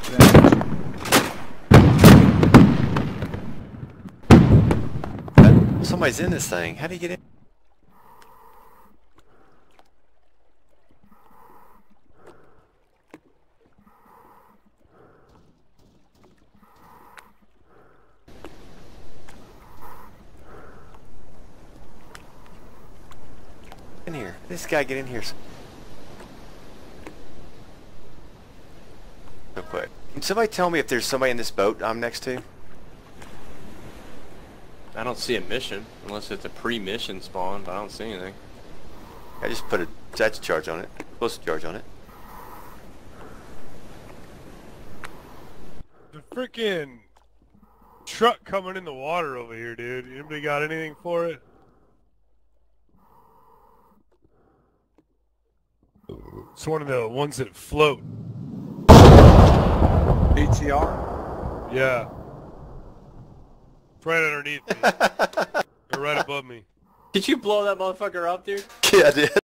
Somebody's in this thing. How do you get in? In here. This guy get in here. Real quick. Can somebody tell me if there's somebody in this boat I'm next to? I don't see a mission, unless it's a pre-mission spawn, but I don't see anything. I just put a statue charge on it. Explosive charge on it. The freaking truck coming in the water over here, dude. Anybody got anything for it? It's one of the ones that float. ATR? Yeah. It's right underneath me. Or right above me. Did you blow that motherfucker up, dude? Yeah, I did.